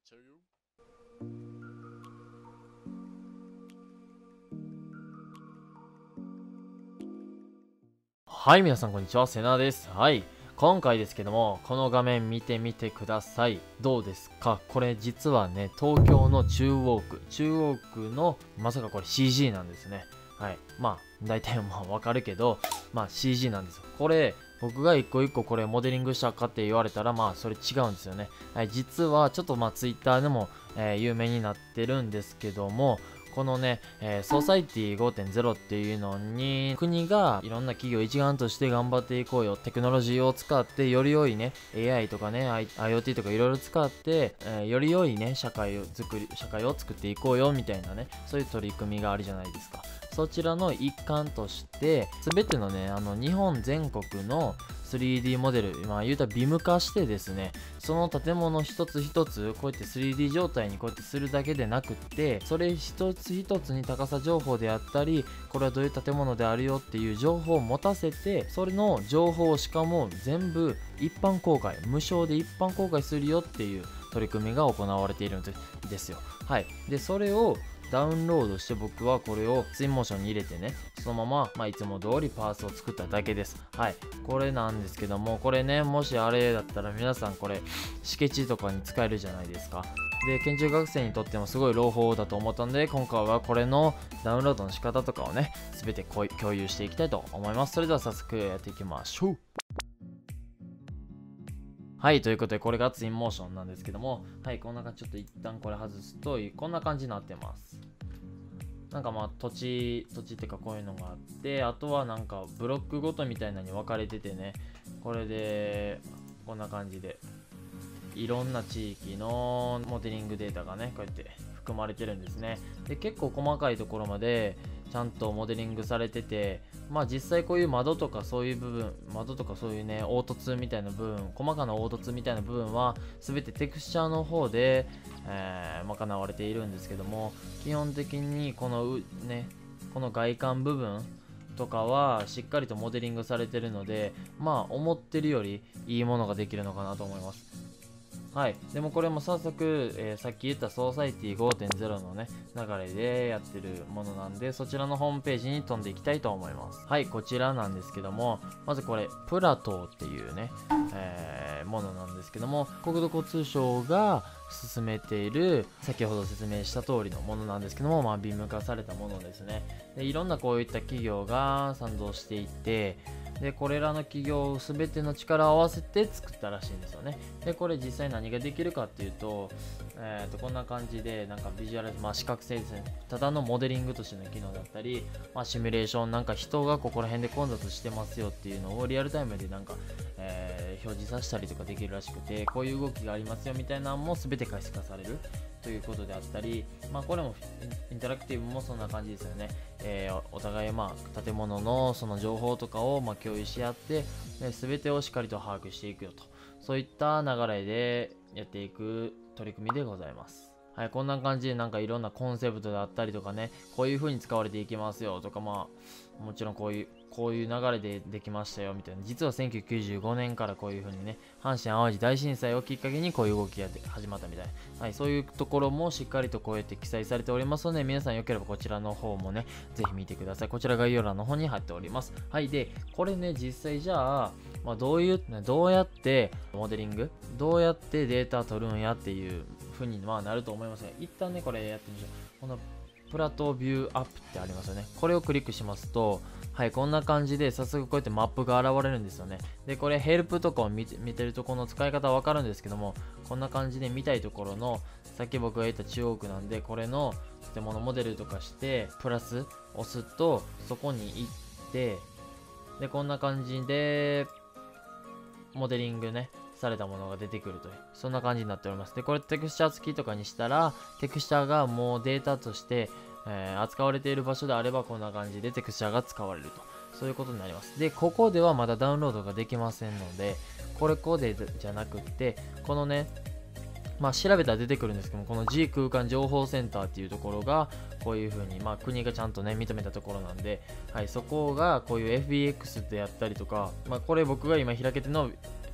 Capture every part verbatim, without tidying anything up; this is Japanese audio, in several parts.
ちゃうよ。 はい、皆さんこんにちは、セナです。はい、今回ですけども、この画面見てみてください。どうですか？これ実はね、東京の中央区、中央区の、まさかこれ シージー なんですね。はい、まあ、大体まあわかるけど、まあ シージー なんですよ。これ、僕が一個一個これモデリングしたかって言われたら、まあそれ違うんですよね。はい、実はちょっとまあ Twitter でも、えー有名になってるんですけども、このね、えーソサイティ ごてんゼロ っていうのに国がいろんな企業一丸として頑張っていこうよ、テクノロジーを使ってより良いね エーアイ とかね IoT とかいろいろ使って、えーより良いね社会を作り社会を作っていこうよみたいなね、そういう取り組みがあるじゃないですか。そちらの一環として全てのねあの日本全国の スリーディー モデル、まあ言うたらビム化してですね、その建物一つ一つこうやって スリーディー 状態にこうやってするだけでなくって、それ一つ一つに高さ情報であったり、これはどういう建物であるよっていう情報を持たせて、それの情報をしかも全部一般公開、無償で一般公開するよっていう取り組みが行われているんですよ。はい。で、それをダウンロードして僕はこれをツインモーションに入れてね、そのまま、まあ、いつも通りパーツを作っただけです。はい。これなんですけども、これね、もしあれだったら皆さんこれ、敷地とかに使えるじゃないですか。で、建築学生にとってもすごい朗報だと思ったんで、今回はこれのダウンロードの仕方とかをね、すべて共有していきたいと思います。それでは早速やっていきましょう。はい、ということでこれがツインモーションなんですけども、はい、こんな感じ、ちょっと一旦これ外すと、こんな感じになってます。なんかまあ土地、土地っていうかこういうのがあって、あとはなんかブロックごとみたいなのに分かれててね、これで、こんな感じで、いろんな地域のモデリングデータがね、こうやって含まれてるんですね。で、結構細かいところまでちゃんとモデリングされてて、まあ実際こういう窓とかそういう部分、窓とかそういうね、凹凸みたいな部分、細かな凹凸みたいな部分は全てテクスチャーの方で、えー、賄われているんですけども、基本的にこのうね、この外観部分とかはしっかりとモデリングされてるので、まあ思ってるよりいいものができるのかなと思います。はい、でもこれも早速、えーさっき言ったソーサイティ ごてんゼロ のね流れでやってるものなんで、そちらのホームページに飛んでいきたいと思います。はい、こちらなんですけども、まずこれプラトーっていうね、えーものなんですけども、国土交通省が進めている先ほど説明した通りのものなんですけども、まあビーム化されたものですね。で、いろんなこういった企業が賛同していて、でこれらの企業全ての力を合わせて作ったらしいんですよね。でこれ実際何ができるかっていうと、えー、とこんな感じでなんかビジュアル、まあ、視覚性ですね、ただのモデリングとしての機能だったり、まあ、シミュレーション、なんか人がここら辺で混雑してますよっていうのをリアルタイムでなんか、えー表示させたりとかできるらしくて、こういう動きがありますよみたいなのも全て可視化されるということであったり、まあ、これもインタラクティブもそんな感じですよね。えーお互いまあ建物のその情報とかをまあ共有し合って、ね、全てをしっかりと把握していくよと、そういった流れでやっていく取り組みでございます。はい、こんな感じでなんかいろんなコンセプトであったりとかね、こういう風に使われていきますよとか、まあもちろんこういうこういう流れでできましたよみたいな、実はせんきゅうひゃくきゅうじゅうごねんからこういう風にね、阪神・淡路大震災をきっかけにこういう動きが始まったみたいな、はい、そういうところもしっかりとこうやって記載されておりますので、皆さんよければこちらの方もね、ぜひ見てください。こちら概要欄の方に貼っております。はい、でこれね、実際じゃあ、まあ、どういうどうやってモデリングどうやってデータ取るんやっていう風にまあなると思いますが、一旦ねこれやってみましょう。このプラトビューアップってありますよね。これをクリックしますと、はい、こんな感じで早速こうやってマップが現れるんですよね。で、これヘルプとかを見て見てるとこの使い方はわかるんですけども、こんな感じで見たいところの、さっき僕が言った中央区なんで、これの建物モデルとかして、プラス押すと、そこに行って、で、こんな感じで、モデリングね、されたものが出てくるという、そんな感じになっております。で、これテクスチャー付きとかにしたら、テクスチャーがもうデータとして、えー扱われている場所であれば、こんな感じでテクスチャーが使われると。そういうことになります。で、ここではまだダウンロードができませんので、これここでじゃなくって、このね、まあ、調べたら出てくるんですけども、この G 空間情報センターっていうところが、こういう風に、まあ、国がちゃんとね、認めたところなんで、はい、そこがこういう エフビーエックス でやったりとか、まあ、これ僕が今開けてるの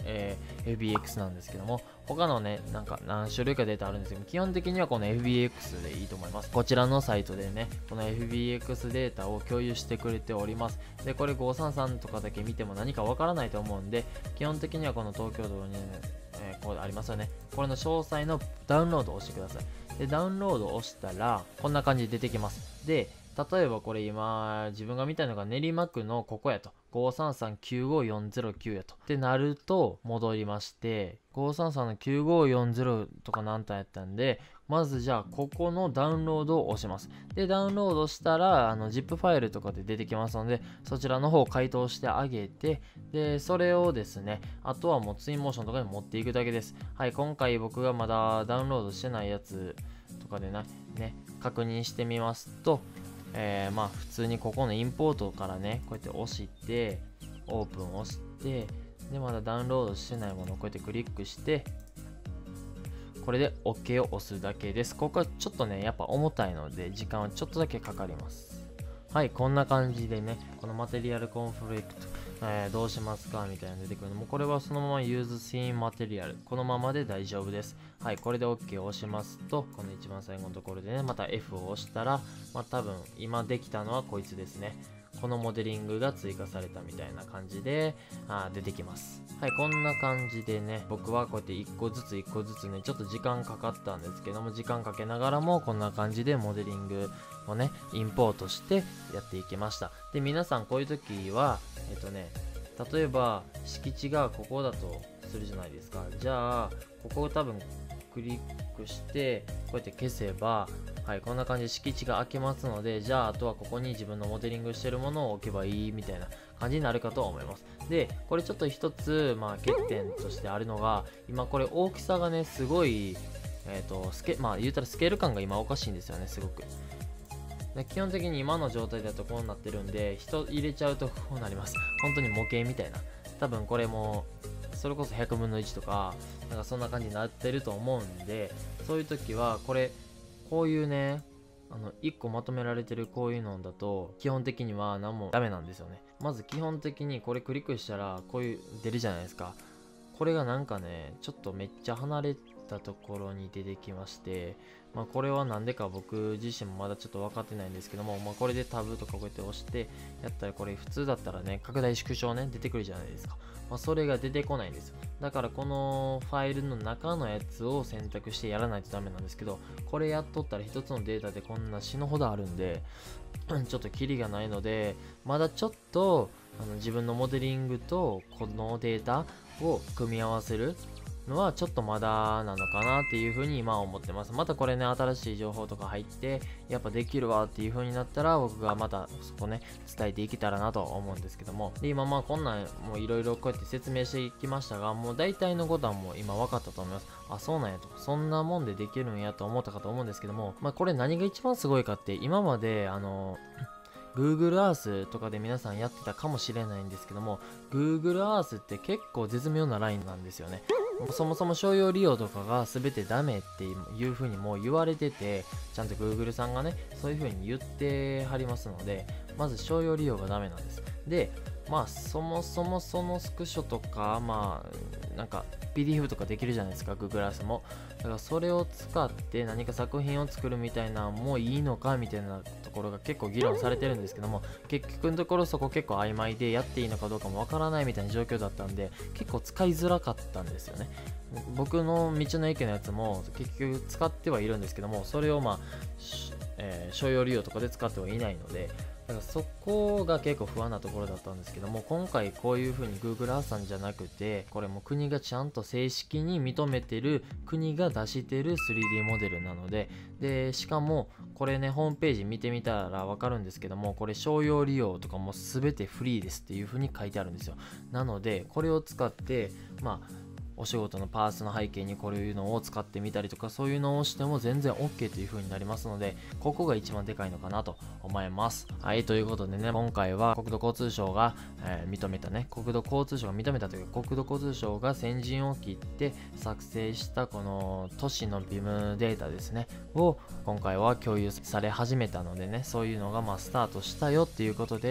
えー、エフビーエックス なんですけども、他のね、なんか何種類かデータあるんですけど、基本的にはこの エフビーエックス でいいと思います。こちらのサイトでね、この エフビーエックス データを共有してくれております。で、これごさんさんとかだけ見ても何かわからないと思うんで、基本的にはこの東京都にね、えー、こうありますよね。これの詳細のダウンロードを押してください。で、ダウンロードを押したら、こんな感じで出てきます。で、例えばこれ今自分が見たいのが練馬区のここやと ごさんさんきゅうごよんゼロきゅう やとってなると戻りまして、ごさんさんのきゅうごよんゼロとか何単やったんで、まずじゃあここのダウンロードを押します。でダウンロードしたらあの ジップ ファイルとかで出てきますので、そちらの方を解凍してあげて、でそれをですね、あとはもうツインモーションとかに持っていくだけです。はい、今回僕がまだダウンロードしてないやつとかでなね確認してみますと、えー、まあ普通にここのインポートからねこうやって押してオープンを押して、でまだダウンロードしてないものをこうやってクリックして、これで OK を押すだけです。ここはちょっとねやっぱ重たいので時間はちょっとだけかかります。はい、こんな感じでね、このマテリアルコンフリクト、えー、どうしますかみたいなの出てくるのも、これはそのまま Use Scene Material このままで大丈夫です。はい、これで OK を押しますと、この一番最後のところでね、また F を押したら、まあ多分今できたのはこいつですね。このモデリングが追加されたみたいな感じであ出てきます。はい、こんな感じでね、僕はこうやっていっこずついっこずつね、ちょっと時間かかったんですけども、時間かけながらもこんな感じでモデリングをね、インポートしてやっていきました。で、皆さんこういう時は、えっとね、例えば敷地がここだとするじゃないですか。じゃあ、ここを多分クリックして、こうやって消せば、はい、こんな感じで敷地が空けますので、じゃああとはここに自分のモデリングしてるものを置けばいいみたいな感じになるかと思います。で、これちょっと一つ、まあ、欠点としてあるのが、今これ大きさがね、すごい、えっと、スケ、まあ言うたらスケール感が今おかしいんですよね、すごく。で基本的に今の状態だとこうなってるんで、人入れちゃうとこうなります。本当に模型みたいな。多分これも、それこそひゃくぶんのいちとか、なんかそんな感じになってると思うんで、そういう時は、これ、こういうね、あのいっこまとめられてるこういうのだと基本的には何もダメなんですよね。まず基本的にこれクリックしたらこういう出るじゃないですか。これがなんかねちょっとめっちゃ離れたところに出てきまして、まあ、これはなんでか僕自身もまだちょっと分かってないんですけども、まあ、これでタブとかこうやって押してやったら、これ普通だったらね拡大縮小ね出てくるじゃないですか。まあ、それが出てこないんですよ。だからこのファイルの中のやつを選択してやらないとダメなんですけど、これやっとったら一つのデータでこんな死ぬほどあるんでちょっとキリがないので、まだちょっとあの自分のモデリングとこのデータを組み合わせるのはちょっとまだなのかなっていうふうに今は思ってます。またこれね新しい情報とか入ってやっぱできるわっていう風になったら、僕がまたそこね伝えていけたらなと思うんですけども、で今まあこんなんもういろいろこうやって説明していきましたが、もう大体のことはもう今分かったと思います。あ、そうなんやと、そんなもんでできるんやと思ったかと思うんですけども、まあこれ何が一番すごいかって、今まであのGoogle Earth とかで皆さんやってたかもしれないんですけども、 Google Earth って結構絶妙なラインなんですよね。そもそも商用利用とかが全てダメっていう風にもう言われてて、ちゃんと Google さんがねそういう風に言ってはりますので、まず商用利用がダメなんです。でまあそもそもそのスクショとかまあなんか ピーディーエフ とかできるじゃないですか Google Earth も。だからそれを使って何か作品を作るみたいなもういいのかみたいなところが結構議論されてるんですけども、結局のところそこ結構曖昧でやっていいのかどうかもわからないみたいな状況だったんで、結構使いづらかったんですよね。僕の道の駅のやつも結局使ってはいるんですけども、それをまあ、えー、商用利用とかで使ってはいないので、だからそこが結構不安なところだったんですけども、今回こういう風に Google Earth さんじゃなくて、これも国がちゃんと正式に認めてる、国が出してる スリーディー モデルなので、でしかもこれねホームページ見てみたらわかるんですけども、これ商用利用とかも全てフリーですっていう風に書いてあるんですよ。なのでこれを使ってまあお仕事のパーツの背景にこういうのを使ってみたりとか、そういうのをしても全然 OK という風になりますので、ここが一番でかいのかなと思います。はい、ということでね、今回は国土交通省が、えー、認めたね、国土交通省が認めたというか、国土交通省が先陣を切って作成したこの都市の ビーエム データですね、を今回は共有され始めたのでね、そういうのがまあスタートしたよっていうことで、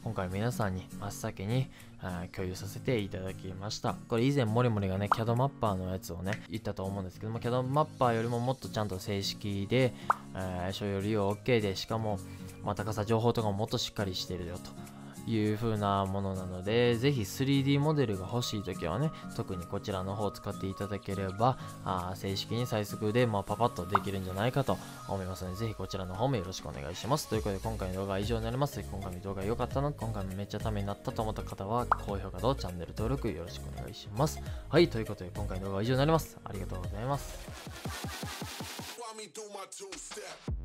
今回皆さんに真っ先に共有させていただきました。これ以前モリモリがね キャド マッパーのやつをね言ったと思うんですけども、 キャド マッパーよりももっとちゃんと正式で、えー、所有利用 OK で、しかも、まあ、高さ情報とかももっとしっかりしてるよという風なものなので、ぜひ スリーディー モデルが欲しいときはね、特にこちらの方を使っていただければ、あ正式に最速で、まあ、パパッとできるんじゃないかと思いますので、ぜひこちらの方もよろしくお願いします。ということで、今回の動画は以上になります。今回の動画良かったの、今回もめっちゃためになったと思った方は、高評価とチャンネル登録よろしくお願いします。はい、ということで、今回の動画は以上になります。ありがとうございます。